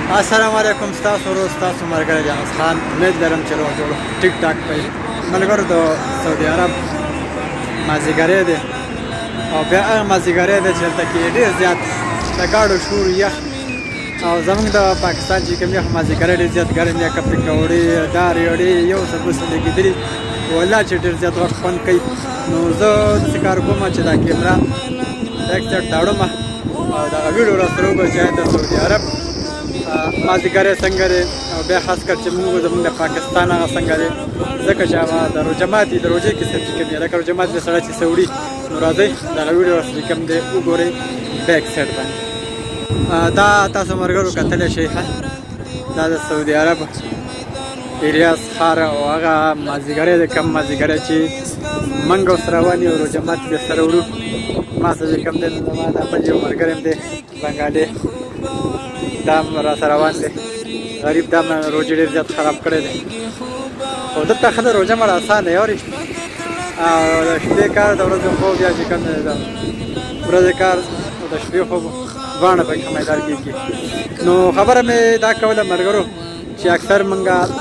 السلام علیکم ستاسو ورو ستاسو ملګری جانس خان امید لرم چې روغ جوړ ټیک ټاک پي ملګرو د سعودي عرب مازیګری دی او بیا هغه مازیګری دی چې هلته کې ډېر زیات د ګاډو شور یخ او زموږ د پاکستان چې کوم یخ مازیګری ډېر زیات ګرم دی که پکوړې دارې وړې یو څه بس لګېدلي والله چې ډېر زیات وخت خوند کوي نو زه داسې کار کوم چې دا کیمره بیک سایډ تاړم او دغه ویډیو راسره وګورئ چې د سعودي عرب مازیګری څنګه دی او بیا خاص کر چې موږ زموږ د پاکستان هغه څنګه دی ځکه چې هغه د روژه د روژې کیسه چې کوم دی لکه روژه ماتي د سړی چې څه وړي نو راځئ دغه ویډیو راسره کوم دی وګورئ بیک سایډ باندې دا تاسو ملګرو کتلی شئ دا د سعودي عرب ایریاز ښار او هغه مازیګری دی کوم مازیګری چې موږ اوس روان یو روژه ماتي د سره وړو ما سره چې کوم دی نو زما دا بل یو ملګری هم دی بنګالي دا راسره روان دی غریب دا روژې ډېر زیات خراب کړی دی خو دلته ښه د روژه مړه اسانه دی اورې او د شپې کار د ورځې خوب بیا چې کوم دی د ورځې کار او د شپې خوب دواړه پکې ښه میدان کېږي نو خبره مې دا کوله ملګرو چې اکثر موږ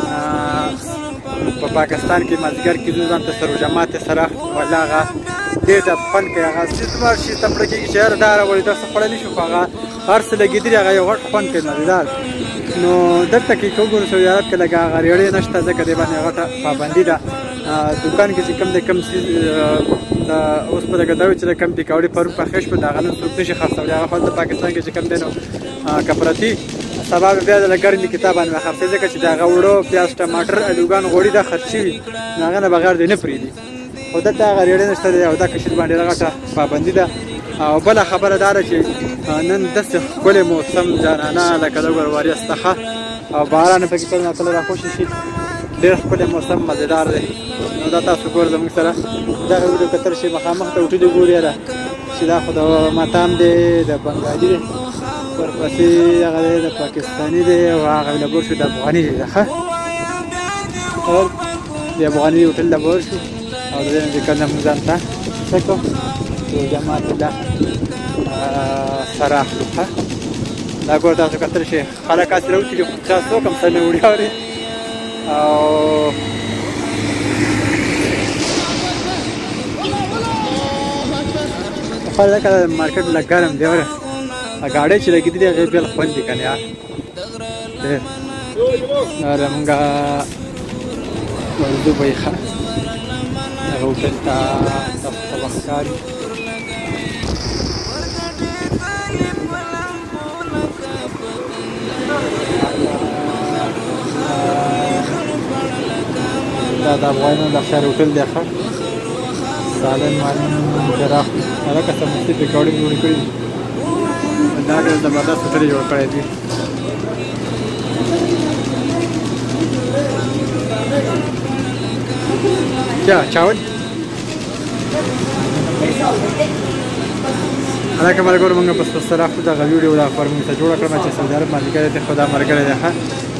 په پاکستان کې مازدیګر کېدو ځان ته سره روژه ماتې سره والله هغه ډېر زیات خوند کوي هغه څه شي ته پړه کېږي چې یاره دا راولي دا څه خوړلی شو خو هغه هر څه لګېدلي هغه یو غټ خوند کوي مزېدار نو دلته کې که وګورو سعودي عرب کې لږه هغه ریړې نشته ځکه دې باندې غټه پابندي ده دوکان کې چې کوم دی کوم څیز اوس په لکه دا وي چې د کوم پکوړې پرون پخې شوه د هغه نن څوک نشي خرڅولی هغه خو دلته پاکستان کې چې کوم دی نو که پرتي سبا به بیا د ګرمې کتاب باندې به خرڅوي ځکه چې د هغه وړو پیاز ټماټر الوګان غوړي دا خرڅ شوي نو هغه نه بغیر دی نه پرېږدي خو دلته هغه ریړې نشته دی او دا کشر باندې ډېره غټه پابندي ده او بله خبره دا ده چې نن داسې ښکلی موسم جانانه لکه د ګور واریسته او باران پکې کله ناکله راخوشي شي ډېر ښکلی موسم مزېدار دی نو دا تاسو ګور زموږ سره دغه ویډیو کتل شي مخامخ ته وټلې ګورې یاره چې دا خو د ماتام دی د بنګالي دی ورپسې هغه دی د پاکستاني دی او هغه لبور شو د افغاني دی ښه د افغاني هوټل لبور شو او د دې نه چې کله موږ ځان ته څه کړو روژه ماتي ده سره اخلو ښه دا ګور تاسو کتلی شئ خلک هسې راوتلي خو چا څوک هم څه نه وړي اورې او خپل لکه مارکیټ لږ ګرم دی اوره ګاډۍ چې لګېدلي هغې بېل خوند دي که نه یار ډېر دا زمونږ اردو به یې ښه هغه هوټل ته تاسو ته به ښکاري دا د افغانانو د خیر هوټل دی ښه سالن مالن جراح هلکه سمستي پکوړې مې جوړې کړي دا ډېر زبردست هوټل یې جوړ کړی دی क्या चावल هلکه ملګرو موږ په سره خو دغه ویډیو دا خپره موږ ته جوړه کړمه چې سعودي عرب مازدیګری دی خو دا ملګری دی ښه